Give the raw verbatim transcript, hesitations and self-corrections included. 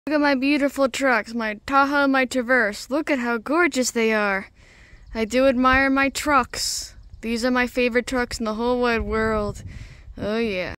Look at my beautiful trucks, my Tahoe and my Traverse. Look at how gorgeous they are. I do admire my trucks. These are my favorite trucks in the whole wide world. Oh yeah.